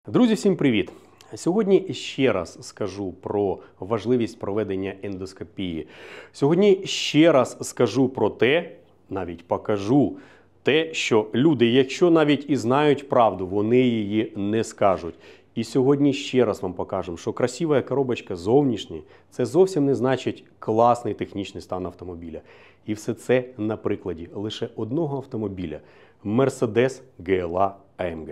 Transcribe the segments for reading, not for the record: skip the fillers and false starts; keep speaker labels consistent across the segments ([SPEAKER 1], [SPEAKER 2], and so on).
[SPEAKER 1] Друзі, всім привіт! Сьогодні ще раз скажу про важливість проведення ендоскопії. Сьогодні ще раз скажу про те, навіть покажу те, що люди, якщо навіть і знають правду, вони її не скажуть. І сьогодні ще раз вам покажемо, що красива коробочка зовнішня – це зовсім не значить класний технічний стан автомобіля. І все це на прикладі лише одного автомобіля – Mercedes GLA AMG.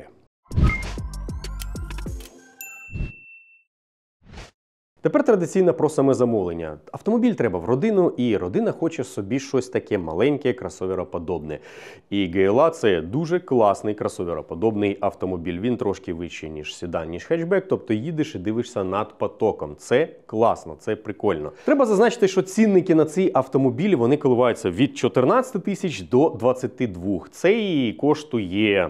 [SPEAKER 1] Тепер традиційно про саме замовлення. Автомобіль треба в родину, і родина хоче собі щось таке маленьке, кросовероподобне. І GLA – це дуже класний кросовероподобний автомобіль. Він трошки вищий, ніж седан, ніж хетчбек, тобто їдеш і дивишся над потоком. Це класно, це прикольно. Треба зазначити, що цінники на цей автомобіль, вони коливаються від 14 тисяч до 22. Цей коштує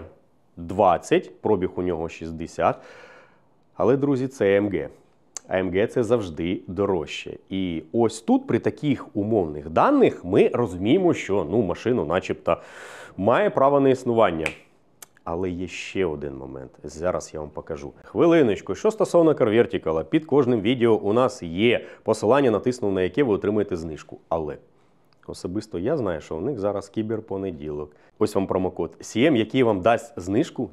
[SPEAKER 1] 20, пробіг у нього 60. Але, друзі, це AMG. AMG – це завжди дорожче. І ось тут, при таких умовних даних, ми розуміємо, що машина начебто має право на існування. Але є ще один момент. Зараз я вам покажу. Хвилиночку. Що стосовно CarVertical, під кожним відео у нас є посилання, натиснув на яке ви отримаєте знижку. Але особисто я знаю, що у них зараз кіберпонеділок. Ось вам промокод CM, який вам дасть знижку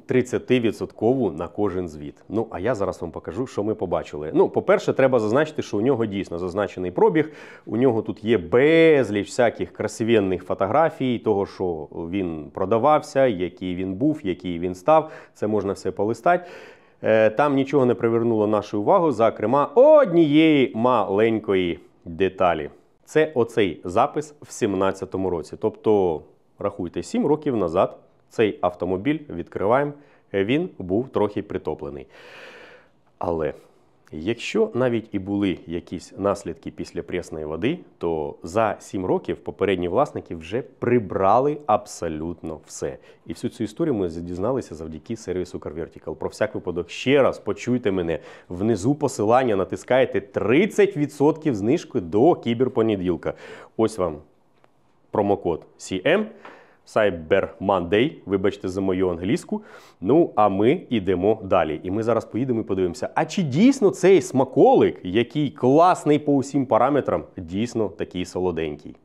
[SPEAKER 1] 30% на кожен звіт. А я зараз вам покажу, що ми побачили. По-перше, треба зазначити, що у нього дійсно зазначений пробіг. У нього тут є безліч всяких красивенних фотографій, того, що він продавався, який він був, який він став. Це можна все полистати. Там нічого не привернуло нашу увагу, зокрема, однієї маленької деталі. Це оцей запис в 2017 році. Тобто, рахуйте, 7 років назад цей автомобіль, відкриваємо, він був трохи притоплений. Але якщо навіть і були якісь наслідки після прісної води, то за 7 років попередні власники вже прибрали абсолютно все. І всю цю історію ми дізналися завдяки сервісу CarVertical. Про всяк випадок, ще раз почуйте мене, внизу посилання натискаєте 30% знижки до кіберпонеділка. Ось вам промокод CM. Cyber Monday, вибачте за мою англійську. А ми йдемо далі. І ми зараз поїдемо і подивимося, а чи дійсно цей смаколик, який класний по усім параметрам, дійсно такий солоденький.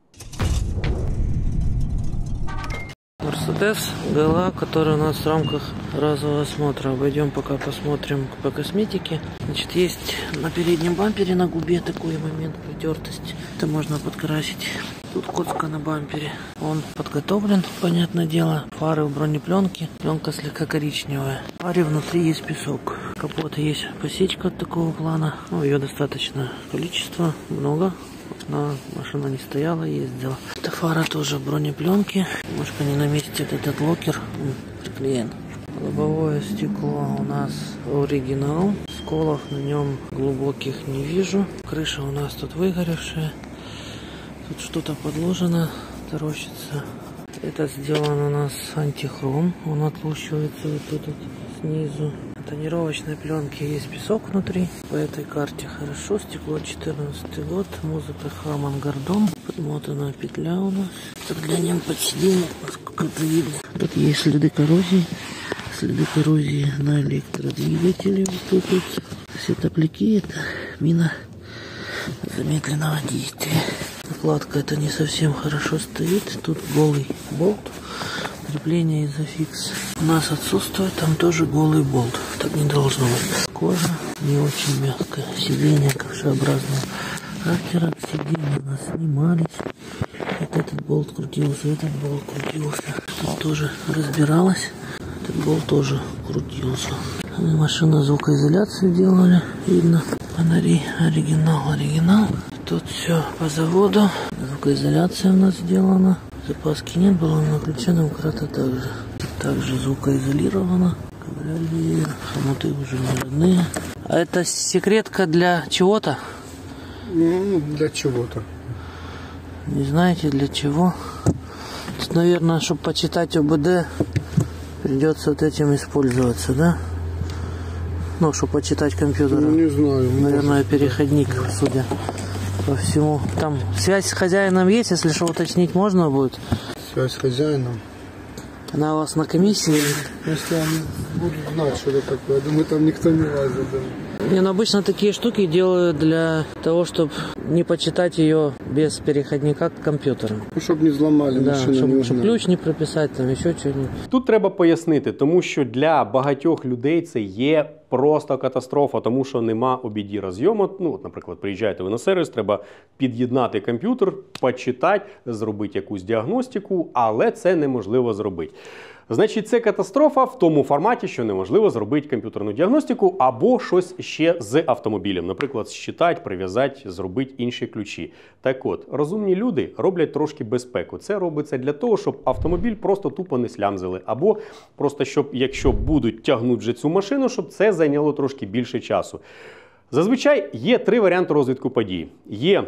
[SPEAKER 2] Mercedes GLA, который у нас в рамках разового осмотра. Обойдем пока посмотрим по косметике. Значит, есть на переднем бампере на губе такой момент притертости. Это можно подкрасить. Тут коцка на бампере. Он подготовлен, понятное дело. Фары в бронепленке. Пленка слегка коричневая. В фаре внутри есть песок. Капот есть посечка от такого плана. Ее достаточно количество, много. Машина не стояла, ездила. Эта фара тоже в бронепленке. Немножко не на месте этот локер приклеен. Лобовое стекло у нас оригинал. Сколов на нем глубоких не вижу. Крыша у нас тут выгоревшая. Тут что-то подложено, таращится. Это сделано у нас антихром. Он отлущивается вот тут снизу. На тонировочной пленке есть песок внутри. По этой карте хорошо. Стекло 14 год. Музыка Хаман Гордон. Подмотана петля у нас. Заглянем под сиденье, насколько это видно. Тут есть следы коррозии. Следы коррозии на электродвигателе. Вот тут все топляки. Это мина замедленного действия. Накладка это не совсем хорошо стоит. Тут голый болт. Крепление изофикс у нас отсутствует. Там тоже голый болт. Так не должно быть. Кожа не очень мягкая. Сиденье ковшеобразного характера. Сиденья у нас снимались. Вот этот болт крутился, этот болт крутился. Тут тоже разбиралась. Этот болт тоже крутился. Машина звукоизоляцию делали. Видно. Фонари оригинал. Тут все по заводу. Звукоизоляция у нас сделана. Запаски нет, было на ключе домкрата также. Также звукоизолировано. Кабриолет. Хомуты уже не родные. А это секретка для чего-то?
[SPEAKER 3] Для чего-то.
[SPEAKER 2] Не знаете для чего? Тут, наверное, чтобы почитать ОБД, придется вот этим использоваться, да? Чтобы почитать компьютер.
[SPEAKER 3] Не знаю.
[SPEAKER 2] Наверное, переходник, судя по всему. Там связь с хозяином есть, если что, уточнить можно будет?
[SPEAKER 3] Связь с хозяином.
[SPEAKER 2] Она у вас на комиссии?
[SPEAKER 3] Если они будут знать, что это такое, я думаю, там никто не лазит. Да.
[SPEAKER 2] Не, ну обычно такие штуки делают для того, чтобы не почитать ее без переходника к компьютеру.
[SPEAKER 3] Ну, чтобы не взломали
[SPEAKER 2] Да,
[SPEAKER 3] машину.
[SPEAKER 2] чтобы
[SPEAKER 3] не узнали.
[SPEAKER 2] ключ не прописать, там еще что-нибудь.
[SPEAKER 1] Тут треба пояснити, тому що для багатьох людей це є просто катастрофа, тому що нема обіді розйому. Ну, от, наприклад, приїжджаєте ви на сервіс, треба під'єднати комп'ютер, почитати, зробити якусь діагностику, але це неможливо зробити. Значить, це катастрофа в тому форматі, що неможливо зробити комп'ютерну діагностику або щось ще з автомобілем. Наприклад, считати, прив'язати, зробити інші ключі. Так от, розумні люди роблять трошки безпеку. Це робиться для того, щоб автомобіль просто тупо не слямзили. Або просто, щоб, якщо будуть тягнути вже цю машину, щоб це зайняло трошки більше часу. Зазвичай є три варіанти розвитку подій. Є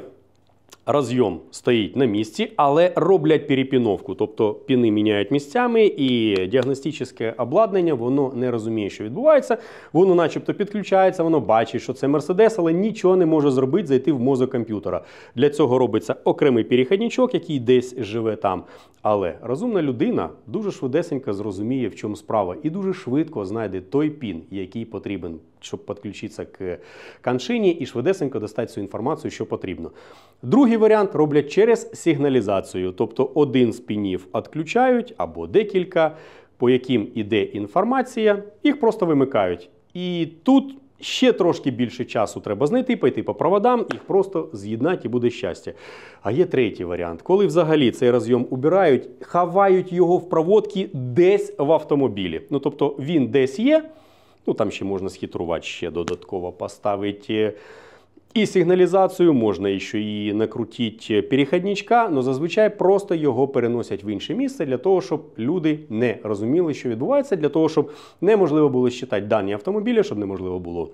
[SPEAKER 1] розйом стоїть на місці, але роблять перепіновку, тобто піни міняють місцями і діагностичне обладнання, воно не розуміє, що відбувається, воно начебто підключається, воно бачить, що це Мерседес, але нічого не може зробити, зайти в мозок комп'ютера. Для цього робиться окремий перехідничок, який десь живе там. Але розумна людина дуже швидесенько зрозуміє, в чому справа, і дуже швидко знайде той пін, який потрібен, щоб підключитися к коншині, і швидесенько достати цю інформацію, що потрібно. Другий варіант роблять через сигналізацію, тобто один з пінів відключають або декілька, по яким іде інформація, їх просто вимикають. І тут ще трошки більше часу треба знайти, пойти по проводам, їх просто з'єднати і буде щастя. А є третій варіант, коли взагалі цей розйом убирають, ховають його в проводці десь в автомобілі. Ну, тобто він десь є, ну там ще можна схитрувати, ще додатково поставити і сигналізацію, можна ще і накрутити перехідничка, але зазвичай просто його переносять в інше місце для того, щоб люди не розуміли, що відбувається, для того, щоб неможливо було считати дані автомобіля, щоб неможливо було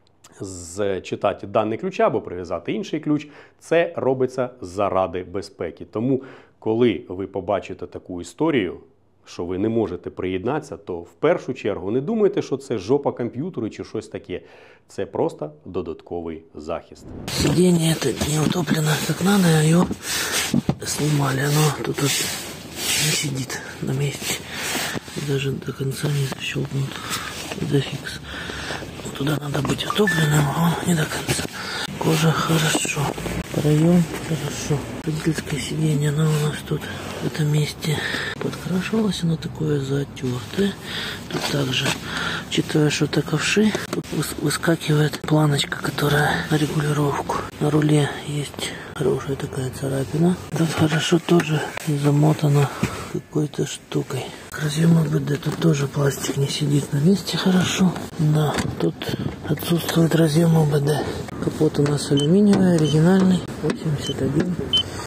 [SPEAKER 1] зчитати дані ключа або прив'язати інший ключ. Це робиться заради безпеки. Тому, коли ви побачите таку історію, що ви не можете приєднатися, то в першу чергу не думайте, що це жопа комп'ютеру чи щось таке. Це просто додатковий захист.
[SPEAKER 2] Сиденье это не утоплено как надо, ее снимали. Оно тут вот не сидит на месте. Даже до конца не защелкнут. Зафикс. Туда надо быть утопленным, а не до конца. Кожа хорошо. Проем хорошо. Водительское сиденье, оно у нас тут в этом месте подкрашивалось, оно такое затертое. Тут также, учитывая, что это ковши, тут выскакивает планочка, которая на регулировку. На руле есть хорошая такая царапина. Тут хорошо тоже замотано какой-то штукой. Разъем АБД, тут тоже пластик не сидит на месте хорошо. Да, тут отсутствует разъем АБД. Капот у нас алюминиевый, оригинальный. 81,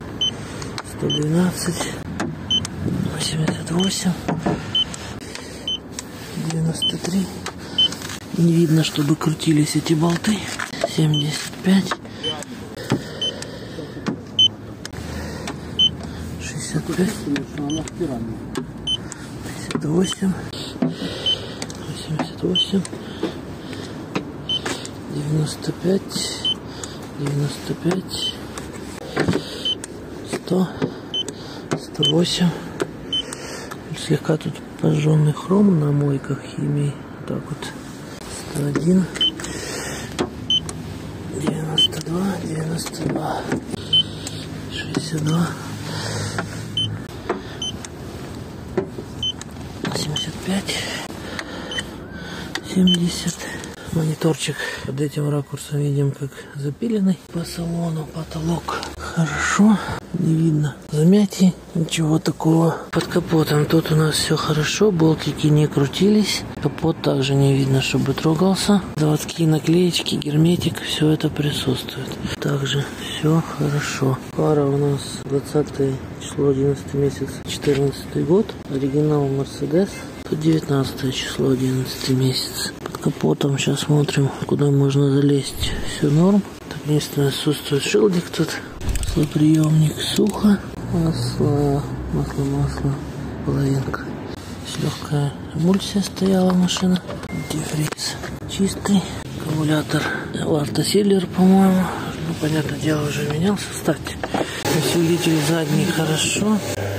[SPEAKER 2] 112, 88, 93. Не видно, чтобы крутились эти болты. 75, 65, 58, 88, 95, 95, 100, 108. Слегка тут пожженный хром на мойках химии. Так вот. 101, 92, 92, 62, 75, 70. Мониторчик под этим ракурсом видим, как запиленный. По салону потолок хорошо, не видно замятий, ничего такого. Под капотом тут у нас все хорошо, болтики не крутились. Капот также не видно, чтобы трогался. Заводские наклеечки, герметик, все это присутствует. Также все хорошо. Фара у нас 20 число, 11 месяц, 14 год. Оригинал Mercedes. Тут 19 число, 11 месяц. Под капотом сейчас смотрим, куда можно залезть. Все норм. Так, единственное, отсутствует шилдик тут. Маслоприемник сухо. Масло, половинка. Легкая эмульсия стояла машина. Дифриз чистый. Аккумулятор Автосилер, по-моему. Ну, понятное дело, уже менялся. Кстати, усилитель задний хорошо.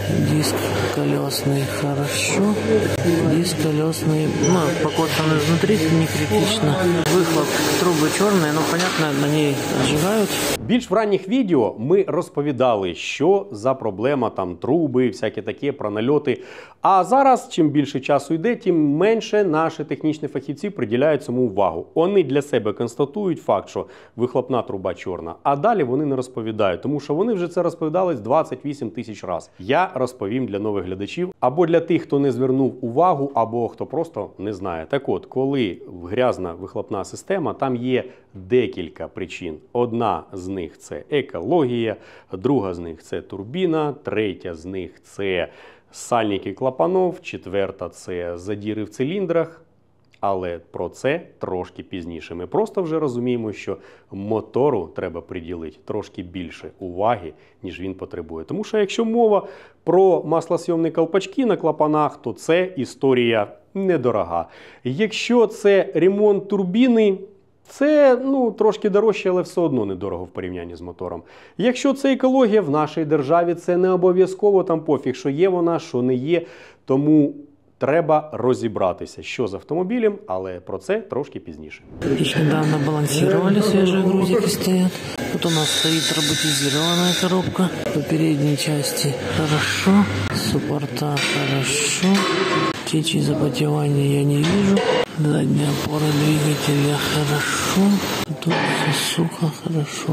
[SPEAKER 2] Диск колесный хорошо. Диск колесный, ну, покоцанный изнутри, не критично. Выхлоп, трубы черные, но понятно, на ней сжигают.
[SPEAKER 1] Більш в ранніх відео ми розповідали, що за проблема, там труби, всяке таке, про нальоти. А зараз, чим більше часу йде, тим менше наші технічні фахівці приділяють цьому увагу. Вони для себе констатують факт, що вихлопна труба чорна, а далі вони не розповідають, тому що вони вже це розповідали 28 тисяч разів. Я розповім для нових глядачів, або для тих, хто не звернув увагу, або хто просто не знає. Так от, коли грязна вихлопна система, там є декілька причин. Одна з них – це екологія, друга з них – це турбіна, третя з них – це сальники клапанов, четверта – це задіри в циліндрах. Але про це трошки пізніше. Ми просто вже розуміємо, що мотору треба приділити трошки більше уваги, ніж він потребує. Тому що якщо мова про маслосйомні колпачки на клапанах, то це історія недорога. Якщо це ремонт турбіни, це трошки дорожче, але все одно недорого в порівнянні з мотором. Якщо це екологія, в нашій державі це не обов'язково, там пофіг, що є вона, що не є. Тому треба розібратися, що з автомобілем, але про це трошки пізніше.
[SPEAKER 2] Их недавно балансировали, свежие грузики стоят. Тут у нас стоит роботизированная коробка. По передней части хорошо, суппорта хорошо. Течи запотевания я не вижу. Задняя опора двигателя хорошо. Тут все сухо, хорошо.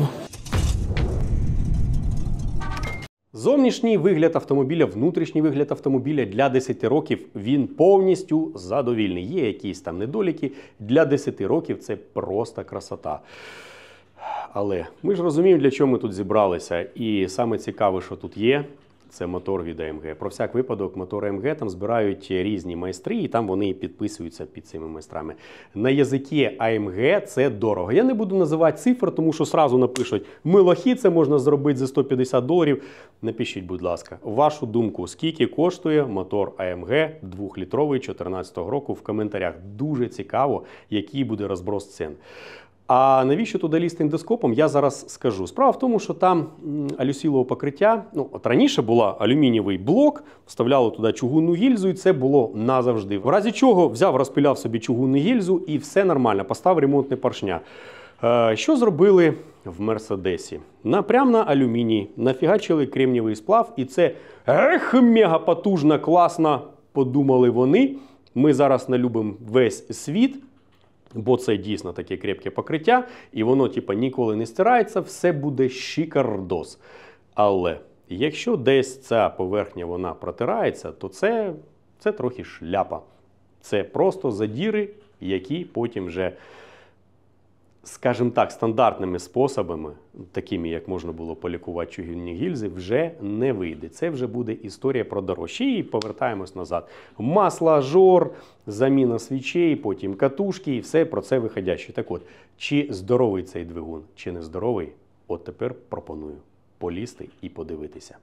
[SPEAKER 1] Зовнішній вигляд автомобіля, внутрішній вигляд автомобіля для 10 років, він повністю задовільний. Є якісь там недоліки, для 10 років це просто красота. Але ми ж розуміємо, для чого ми тут зібралися. І саме цікаве, що тут є, це мотор від AMG. Про всяк випадок, мотор AMG там збирають різні майстри, і там вони підписуються під цими майстрами. На язикі AMG це дорого. Я не буду називати цифр, тому що сразу напишуть, ми лохи, це можна зробити за $150. Напишіть, будь ласка, вашу думку, скільки коштує мотор AMG 2-літровий 2014 року в коментарях. Дуже цікаво, який буде розброс цін. А навіщо туди лізти індоскопом, я зараз скажу. Справа в тому, що там алюсілове покриття, от раніше була алюмінієвий блок, вставляли туди чугунну гільзу, і це було назавжди. В разі чого взяв, розпиляв собі чугунну гільзу і все нормально, поставив ремонтне поршня. Що зробили в Мерседесі? Прямо на алюміній нафігачили кремнієвий сплав, і це мега потужно, класно, подумали вони. Ми зараз налюбимо весь світ. Бо це дійсно таке крепке покриття, і воно ніколи не стирається, все буде шикардос. Але якщо десь ця поверхня вона протирається, то це трохи шляпа. Це просто задіри, які потім вже, скажімо так, стандартними способами, такими, як можна було полікувати чугунні гільзи, вже не вийде. Це вже буде історія про дорожче. І повертаємось назад. Масло-жор, заміна свічей, потім катушки і все про це виходяще. Так от, чи здоровий цей двигун, чи не здоровий, от тепер пропоную полізти і подивитися.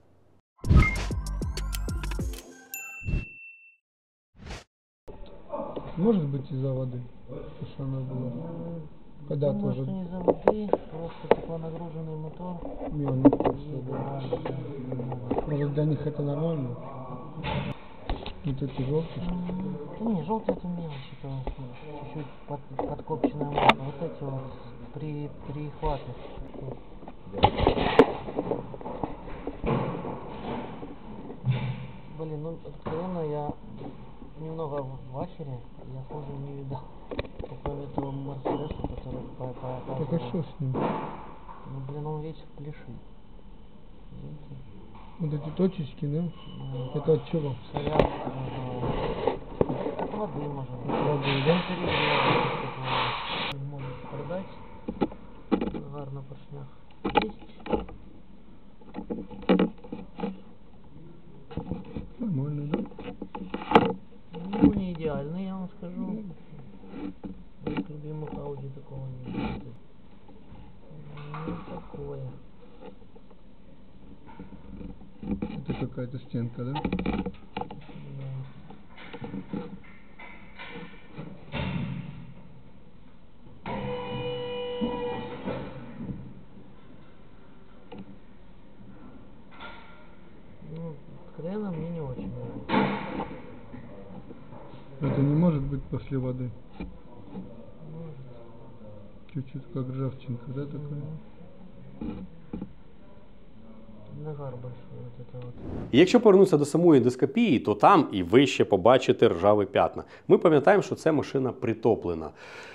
[SPEAKER 3] Может быть из-за воды, что она была. Когда
[SPEAKER 2] Думаю,
[SPEAKER 3] тоже
[SPEAKER 2] что не за воды, просто теплонагруженный мотор.
[SPEAKER 3] мелко
[SPEAKER 2] И
[SPEAKER 3] всё, да.
[SPEAKER 2] нормально.
[SPEAKER 3] Может для них это нормально? Вот эти желтые.
[SPEAKER 2] Ну, не, желтый это мелочь, это чуть-чуть подкопченное масло. Вот эти вот прихваты. Блин, ну откровенно я немного в ахере, я хуже не видал. Кроме этого Мерседеса, который
[SPEAKER 3] Так а что с ним?
[SPEAKER 2] Ну блин, он весь в плеши. Видите?
[SPEAKER 3] Вот эти точечки, да? Это от чего?
[SPEAKER 2] Солярка, от воды может быть.
[SPEAKER 3] От воды, да?
[SPEAKER 2] Можно продать. Загар на поршнях есть.
[SPEAKER 3] Нормально, да?
[SPEAKER 2] Ну, не идеальный, я вам скажу. Из любимых Audi такого не будет. Ну, такое.
[SPEAKER 3] Это какая-то стенка, да?
[SPEAKER 2] Да. Ну, откровенно
[SPEAKER 3] после воды. Чуть-чуть как ржавчинка, да, такая?
[SPEAKER 2] Нагар большой вот это вот.
[SPEAKER 1] І якщо повернутися до самої ендоскопії, то там і ви ще побачите ржаві п'ятна. Ми пам'ятаємо, що ця машина притоплена.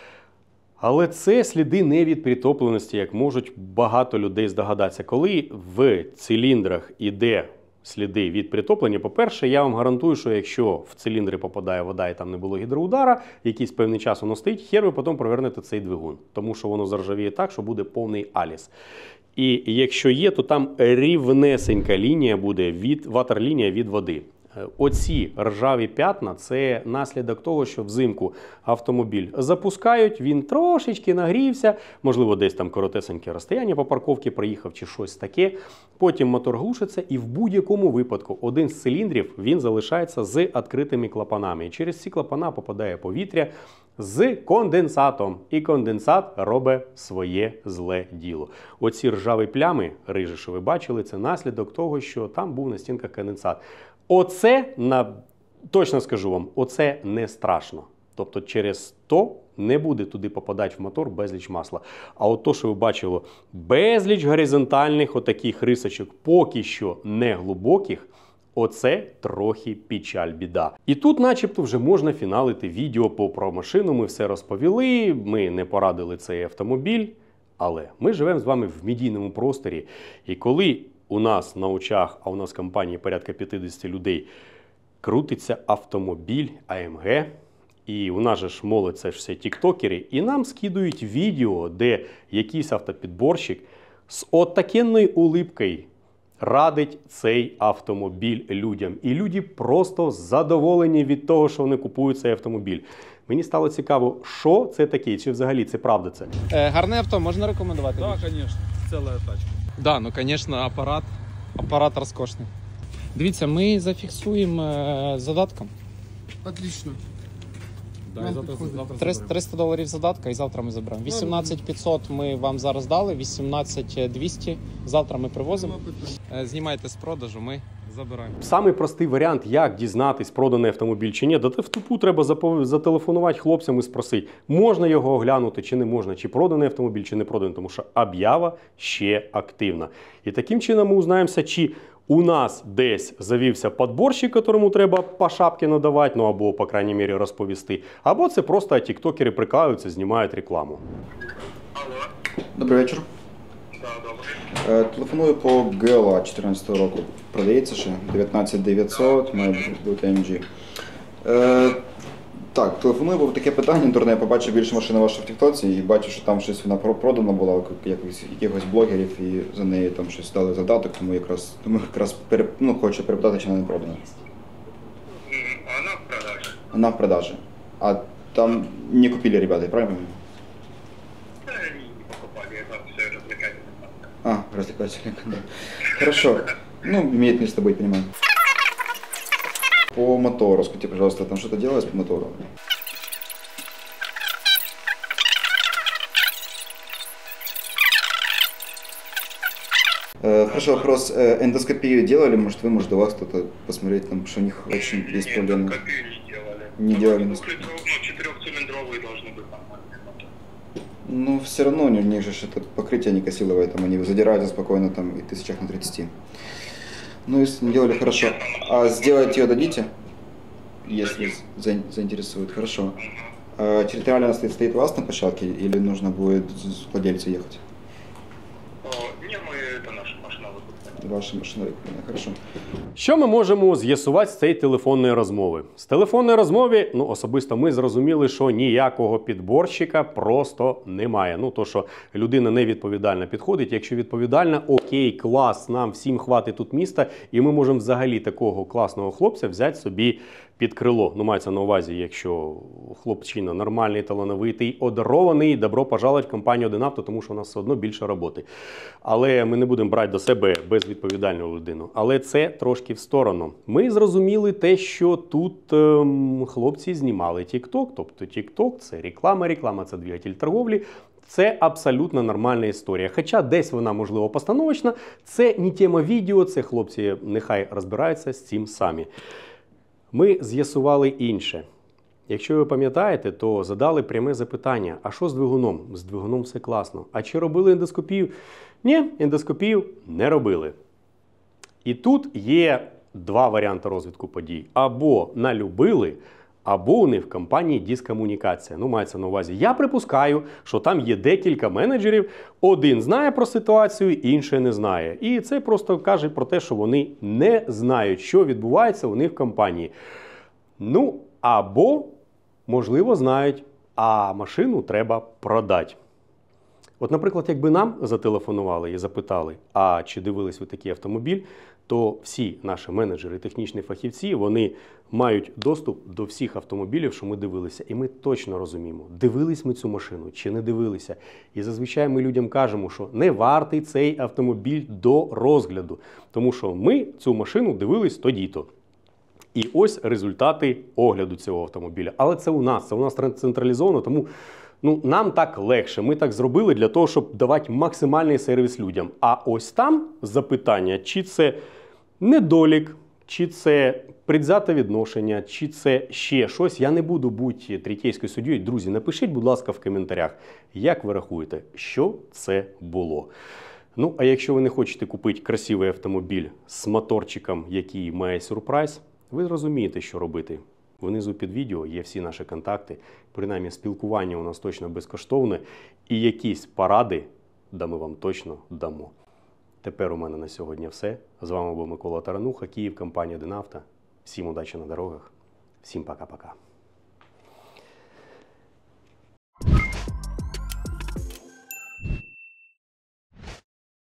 [SPEAKER 1] Але це сліди не від притопленості, як можуть багато людей здогадатися. Коли в циліндрах іде сліди від притоплення, по-перше, я вам гарантую, що якщо в циліндри попадає вода і там не було гідроудара, якийсь певний час воно стоїть, хер ви потім провернете цей двигун. Тому що воно заржавіє так, що буде повний аліс. І якщо є, то там рівнесенька лінія буде, ватерлінія від води. Оці ржаві п'ятна – це наслідок того, що взимку автомобіль запускають, він трошечки нагрівся, можливо, десь там коротесеньке розстояння по парковці проїхав чи щось таке. Потім мотор глушиться і в будь-якому випадку один з циліндрів він залишається з відкритими клапанами. І через ці клапана попадає повітря з конденсатом. І конденсат робить своє зле діло. Оці ржаві плями, рижі, що ви бачили, це наслідок того, що там був на стінках конденсат. Оце, точно скажу вам, оце не страшно. Тобто через то не буде туди попадати в мотор безліч масла. А от то, що ви бачили, безліч горизонтальних отаких рисочок, поки що не глибоких, оце трохи печаль, біда. І тут начебто вже можна фіналити відео про машину, ми все розповіли, ми не порадили цей автомобіль, але ми живемо з вами в медійному просторі. І коли у нас на очах, а у нас в компанії порядка 50 людей, крутиться автомобіль АМГ, і у нас же ж молодь, це ж все тіктокери, і нам скидують відео, де якийсь автопідборщик з отакенною улипкою радить цей автомобіль людям. І люди просто задоволені від того, що вони купують цей автомобіль. Мені стало цікаво, що це таке, чи взагалі це правда це?
[SPEAKER 4] Гарне авто можна рекомендувати?
[SPEAKER 5] Да, конечно, целая тачка.
[SPEAKER 4] Да, ну звісно, апарат розкошний. Дивіться, ми зафіксуємо задатком.
[SPEAKER 3] Отлично.
[SPEAKER 5] Да,
[SPEAKER 3] Нам
[SPEAKER 5] и завтра
[SPEAKER 3] підходить.
[SPEAKER 5] заберем.
[SPEAKER 4] $300 задатка і завтра ми заберемо. 18500 ми вам зараз дали, 18200 завтра ми привозимо.
[SPEAKER 3] Нема питань.
[SPEAKER 4] Знімайте з продажу, ми забираємо.
[SPEAKER 1] Самий простий варіант, як дізнатись, проданий автомобіль чи ні, да в тупу треба зателефонувати хлопцям і спросити, можна його оглянути чи не можна, чи проданий автомобіль, чи не проданий, тому що об'ява ще активна. І таким чином ми узнаємося, чи у нас десь завівся подборщик, якому треба по шапці надавати, ну або, по крайній мірі, розповісти, або це просто тіктокери прикалуються, знімають рекламу.
[SPEAKER 6] Добрий вечір. Телефоную по GLA 2014 року. Продається ще 19900, має бути AMG. Так, телефоную, бо таке питання, дурне, я побачив більше машини вашої в тіктоці і бачу, що там щось вона продана була у якихось блогерів і за неї там щось дали задаток, тому якраз хочу перепитати, чи вона не продана.
[SPEAKER 7] Она в продаже.
[SPEAKER 6] Вона в продажі. А там не купили ребята, я правильно понимаю?
[SPEAKER 7] Да, они не покупали, это все развлекательно.
[SPEAKER 6] А, развлекательный канал. Хорошо. Ну, имеет место быть, понимаю. По мотору, скажите, пожалуйста, там что-то делалось по мотору? Хорошо, вопрос. Эндоскопию делали? Может, вы, может, до вас кто-то посмотреть, там, что у них очень есть
[SPEAKER 7] Нет,
[SPEAKER 6] проблемы?
[SPEAKER 7] копию не делали.
[SPEAKER 6] Не делали.
[SPEAKER 7] Четырехцилиндровые должны быть нормальные моторы.
[SPEAKER 6] Ну, все равно у них же это покрытие не косиловое, там они задираются спокойно там и тысячах на 30. Ну, если не делали, хорошо. А сделать ее дадите? Если заинтересует, хорошо. Территориально она стоит у вас на площадке или нужно будет с владельцем ехать?
[SPEAKER 7] Не, это наша машина выпускает.
[SPEAKER 6] Ваша машина виконана, хорошо.
[SPEAKER 1] Що ми можемо з'ясувати з цієї телефонної розмови? З телефонної розмови, ну, особисто ми зрозуміли, що ніякого підборщика просто немає. Ну, то, що людина невідповідально підходить. Якщо відповідальна, окей, клас, нам всім хватить тут міста, і ми можемо взагалі такого класного хлопця взяти собі під крило. Ну, мається на увазі, якщо хлопчина нормальний, талановитий, одарований, добро пожаловать в компанію «Один авто», тому що у нас все одно більше роботи. Але ми не будемо брати до себе безвідповідальну людину. Але це трошки в сторону. Ми зрозуміли те, що тут хлопці знімали TikTok. Тобто TikTok – це реклама, це двигатель торговлі. Це абсолютно нормальна історія. Хоча десь вона, можливо, постановочна. Це не тема відео, це хлопці нехай розбираються з цим самі. Ми з'ясували інше. Якщо ви пам'ятаєте, то задали пряме запитання: а що з двигуном? З двигуном все класно. А чи робили ендоскопію? Ні, ендоскопію не робили. І тут є два варіанти розвитку подій. Або налюбили, або у них в компанії дискомунікація. Ну, мається на увазі. Я припускаю, що там є декілька менеджерів. Один знає про ситуацію, інший не знає. І це просто каже про те, що вони не знають, що відбувається у них в компанії. Ну, або, можливо, знають, а машину треба продати. От, наприклад, якби нам зателефонували і запитали, а чи дивились ви такий автомобіль, то всі наші менеджери, технічні фахівці, вони мають доступ до всіх автомобілів, що ми дивилися. І ми точно розуміємо, дивились ми цю машину чи не дивилися. І зазвичай ми людям кажемо, що не вартий цей автомобіль до розгляду, тому що ми цю машину дивились тоді-то. І ось результати огляду цього автомобіля. Але це у нас централізовано, тому нам так легше. Ми так зробили для того, щоб давати максимальний сервіс людям. А ось там запитання, чи це недолік, чи це предвзяте відношення, чи це ще щось. Я не буду бути третейською суддєю. Друзі, напишіть, будь ласка, в коментарях, як ви рахуєте, що це було. Ну, а якщо ви не хочете купити красивий автомобіль з моторчиком, який має сюрприз, ви зрозумієте, що робити. Внизу під відео є всі наші контакти. Принаймні, спілкування у нас точно безкоштовне. І якісь поради ми вам точно дамо. Тепер у мене на сьогодні все. З вами був Микола Тарануха, Київ, компанія «Динавто». Всім удачі на дорогах. Всім пока-пока.